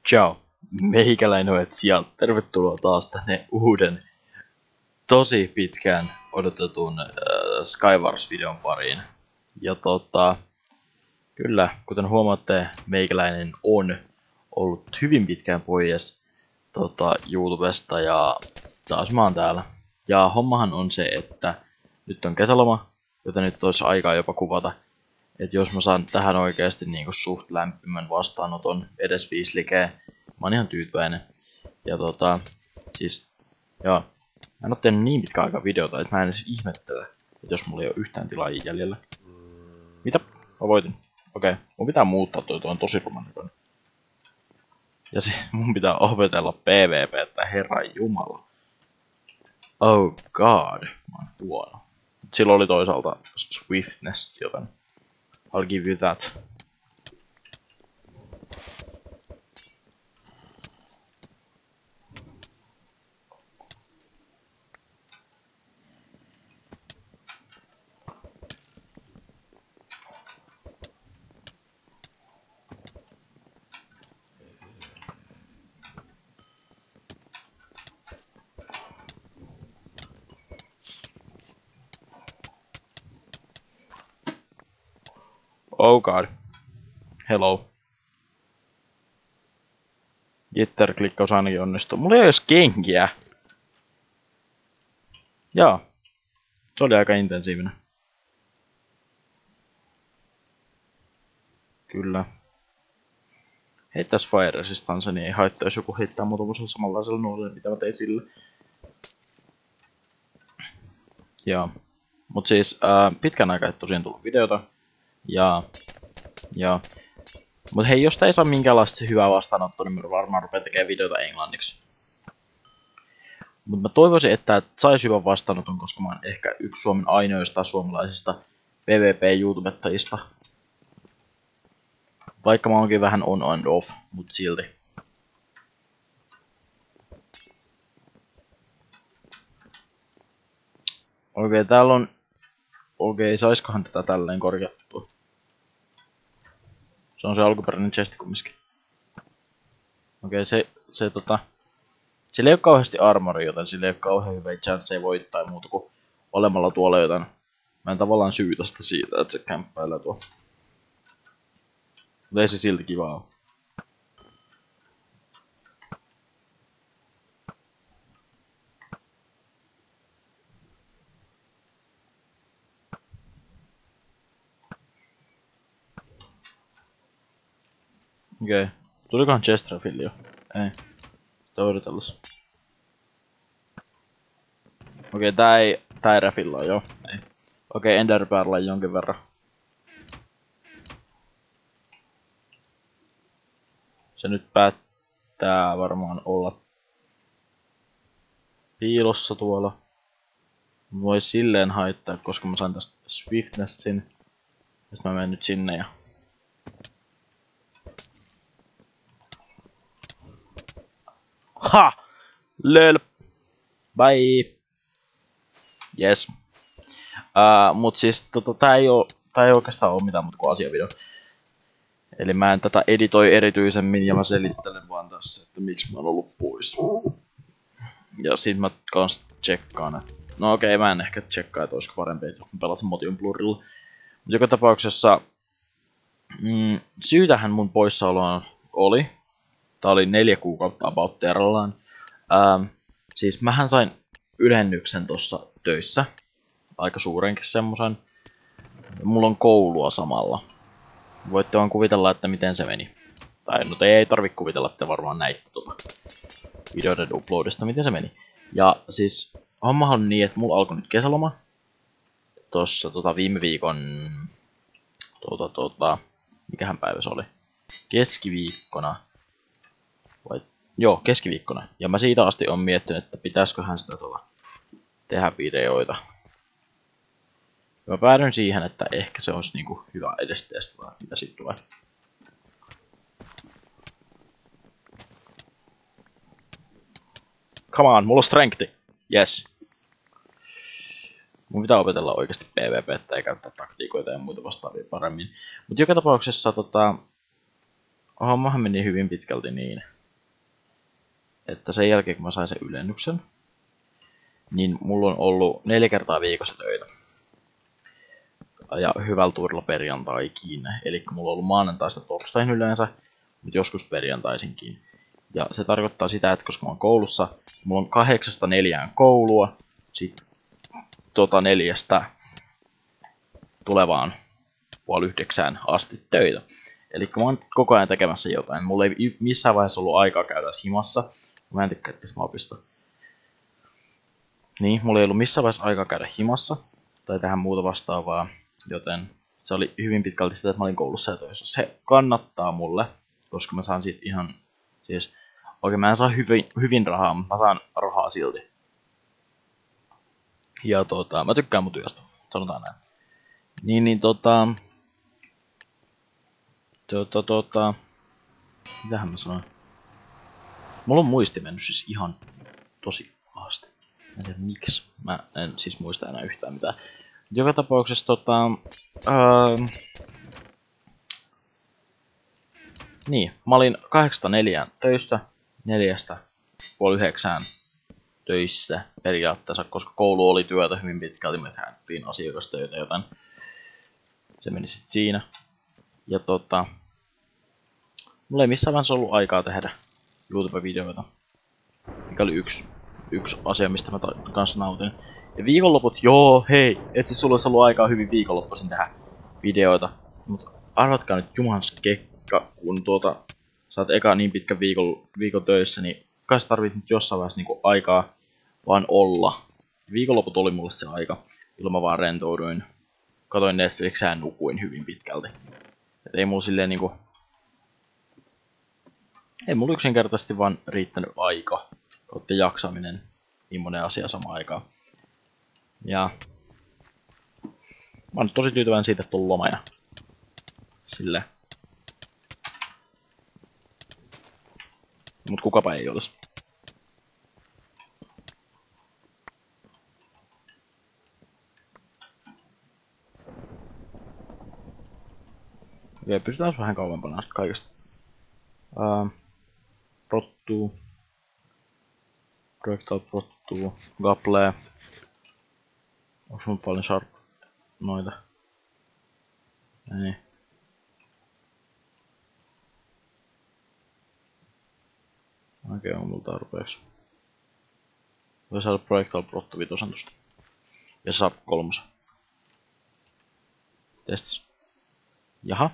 Ciao, meikäläinen on Tsian. Tervetuloa taas tänne uuden, tosi pitkään odotetun Skywars-videon pariin. Ja kyllä, kuten huomaatte, meikäläinen on ollut hyvin pitkään pois YouTubesta ja taas mä oon täällä. Ja hommahan on se, että nyt on kesäloma, joten nyt olisi aikaa jopa kuvata. Et jos mä saan tähän oikeasti niinku suht lämpimän vastaanoton, edes 5 likeä, mä oon ihan tyytyväinen. Ja siis, joo, mä en oo tehnyt niin pitkä aika videota, että mä en edes ihmettele, että jos mulla ei oo yhtään tilaajia jäljellä. Mitä? Mä voitin. Okei, mun pitää muuttaa toi on tosi romanikoinen. Ja mun pitää opetella PvPtä, herran jumala. Oh god, mä oon huono. Sillä oli toisaalta swiftness, joten I'll give you that. Oh god. Hello. Jitter-klikkaus ainakin onnistuu. Mulla ei oo edes kenkiä. Jaa. Se oli aika intensiivinen. Kyllä. Heittäis Fire Resistance, niin ei haittaa, jos joku heittää muutamassa samanlaisella nuolella, mitä mä tein sille. Joo. Mut siis pitkän aikaa ei tosiaan tullut videota. Ja mut hei, jos tää ei saa minkäänlaista hyvää vastaanottoa, niin mä varmaan rupean tekemään videota englanniksi. Mut mä toivoisin, että sais hyvän vastaanoton, koska mä oon ehkä yksi Suomen ainoista suomalaisista PvP-YouTubettajista. Vaikka mä oonkin vähän on and off, mut silti. Okei, täällä on... Okei, saiskohan tätä tälleen korjattua? Se on se alkuperäinen chesti kumminkin. Okei, sillä ei oo kauheasti armoria, joten sillä ei oo kauhean hyvä chance voittaa muuta kuin olemalla tuolla, joten mä en tavallaan syytä sitä siitä, että se kämppäilee tuolla. Mutta ei se silti kivaa oo. Okei. Tulikohan chest refilli jo? Ei. Sitä odotellas. Okei, tää ei refillaa, joo. Ei. Okei, Ender Pearl jonkin verran. Se nyt päättää varmaan olla piilossa tuolla. Voi silleen haittaa, koska mä sain tästä swiftnessin. Ja sit mä menen nyt sinne ja... Ha! Löl! Bye! Yes. Mut siis tää ei oikeastaan oo mitään muuta kuin asiavideo. Eli mä en tätä editoi erityisemmin ja mä selittelen vaan tässä, että miksi mä oon ollut pois. Ja sit mä kans tsekkaan, että... No okei, mä en ehkä tsekkaa, että olisiko parempi, jos mä pelasin Motion Blurilla. Mut joka tapauksessa... syytähän mun poissaoloon oli. Tää oli 4 kuukautta about terrallaan. Siis mähän sain ylennyksen tossa töissä. Aika suurenkin semmosen. Mulla on koulua samalla. Voitte vaan kuvitella, että miten se meni. Tai no ei tarvi kuvitella, että varmaan näitte videoiden uploadista, miten se meni. Ja siis hommahan on niin, että mulla alkoi nyt kesäloma. Tossa viime viikon... mikähän päivä se oli? Keskiviikkona. Joo, keskiviikkona. Ja mä siitä asti on miettinyt, että pitäisköhän sitä tehdä videoita. Ja mä päädyin siihen, että ehkä se olisi niinku hyvä edes testata, mitä siitä tulee. Come on, mulla on strengthi. Yes. Mun pitää opetella oikeasti PvP:tä ja käyttää taktiikoita ja muita vastaavia paremmin. Mut joka tapauksessa hommahan meni hyvin pitkälti niin, että sen jälkeen kun mä sain sen ylennyksen, niin mulla on ollut 4 kertaa viikossa töitä. Ja hyvällä tuurilla perjantaikin. Eli mulla on ollut maanantaista torstaihin yleensä, mutta joskus perjantaisinkin. Ja se tarkoittaa sitä, että koska mä oon koulussa, mulla on 8–4 koulua, sit 4 tulevaan 8:30 asti töitä. Eli mä oon koko ajan tekemässä jotain. Mulla ei missään vaiheessa ollut aikaa käydä himassa. Mä en tykkää, että mä opiston. Niin, mulla ei ollut missään vaiheessa aikaa käydä himassa tai tehdä muuta vastaavaa, joten se oli hyvin pitkälti sitä, että mä olin koulussa ja töissä. Se kannattaa mulle, koska mä saan siitä ihan, siis oikein mä en saa hyvin rahaa, mutta mä saan rahaa silti. Ja mä tykkään mun työstä, sanotaan näin. Mitähän mä sanoin? Mulla on muisti mennyt siis ihan tosi pahasti. En tiedä miksi. Mä en siis muista enää yhtään mitään. Joka tapauksessa niin, mä olin 8–4 töissä, 4–8:30 töissä periaatteessa, koska koulu oli työtä hyvin pitkälti, me tehtiin asiakastöitä, joten se meni sit siinä. Ja mulla ei missään vaiheessa ollut aikaa tehdä YouTube-videoita, mikä oli yksi asia, mistä mä kanssa nautin. Ja viikonloput, joo, hei, et siis sulla olisi ollut aikaa hyvin viikonloppuisin tehdä videoita. Mut arvatkaa nyt jumans kekka, kun sä oot eka niin pitkän viikon töissä, niin kai sä tarvit nyt jossain vaiheessa niinku aikaa vaan olla. Viikonloput oli mulle se aika, jolloin mä vaan rentouduin, katoin Netflixiä ja nukuin hyvin pitkälti. Et ei mulla silleen niinku... Ei mulla yksinkertaisesti vaan riittänyt aika, kautta jaksaminen, niin monen asia samaan aikaan. Ja mä oon nyt tosi tyytyväinen siitä, että on loma ja silleen. Mut kukapa ei olis. Okei, pysytään vähän kauempana kaikesta. Prottuu. Projectile prottuu. Gaplee. Onks mun paljon sharp noita? Ei. Okei, on mulla tarpeeksi. Voi saada Projectile prottu 5 tosta. Ja sharp 3. Testis. Jaha.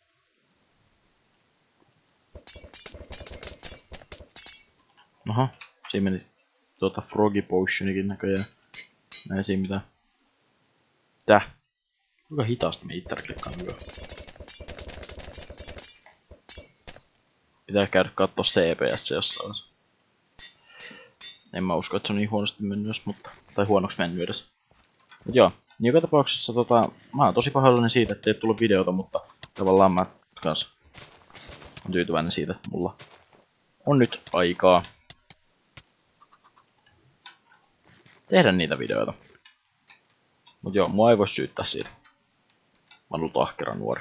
Aha, siinä meni Froggy Potionikin näköjään. Näin siinä mitään. Täh? Kuinka hitaasti me itse klikkaan nykyään? Pitää käydä kattoo CPS jossain vaiheessa. En mä usko, että se on niin huonosti mennyt edes, mutta... Tai huonoksi mennyt edes. Mut joo, niin joka tapauksessa mä oon tosi pahoillani siitä, ettei tullut videota, mutta tavallaan mä kans on tyytyväinen siitä, että mulla on nyt aikaa tehdä niitä videoita. Mut joo, mua ei voi syyttää siitä. Mä oon ollut ahkera nuori.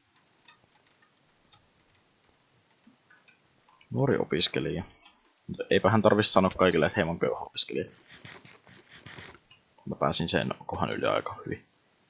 Nuori opiskelija. Mutta eipä hän tarvis sanoa kaikille, että hei mä oon köyhä opiskelija. Mä pääsin sen kohan yli aika hyvin.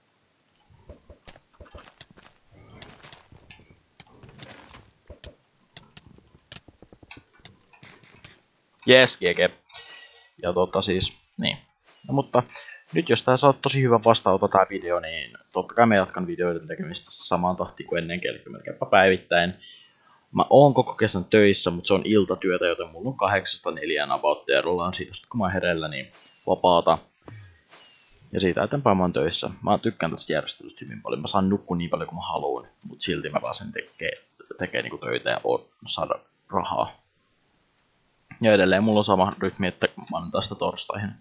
Jes, GG. Ja siis, niin. No, mutta nyt jos tää saa tosi hyvän vastaanotto tää video, niin totta kai mä jatkan videoiden tekemistä samaan tahtiin kuin ennenkin, eli melkeinpä päivittäin. Mä oon koko kesän töissä, mutta se on iltatyötä, joten mulla on 8–4 about ja ollaan siitä, kun mä oon hereillä, niin vapaata. Ja siitä eteenpäin mä oon töissä. Mä tykkään tästä järjestelystä hyvin paljon. Mä saan nukkua niin paljon kuin mä haluan, mutta silti mä pääsen tekee niinku töitä ja saada rahaa. Ja edelleen mulla on sama rytmi, että maanantaista torstaihin.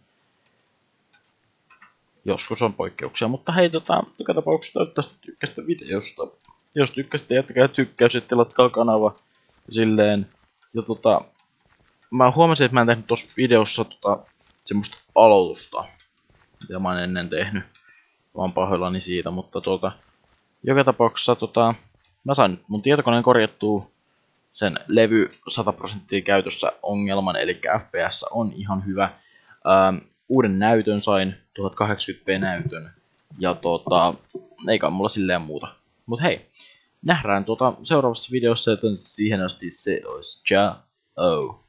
Joskus on poikkeuksia, mutta hei, joka tapauksessa toivottavasti tykkäsitte videosta. Jos tykkäsitte, jättäkää tykkäys ja tilatkaa kanava. Ja silleen. Ja mä huomasin, että mä en tehnyt tossa videossa semmoista aloitusta, mitä mä oon ennen tehnyt. Vaan pahoillani siitä, mutta joka tapauksessa mä sain nyt mun tietokoneen korjattua. sen levy 100% käytössä ongelman, eli FPS on ihan hyvä. Uuden näytön sain, 1080p näytön, ja eikä mulla silleen muuta. Mut hei, nähdään seuraavassa videossa, joten siihen asti se olisi ciao.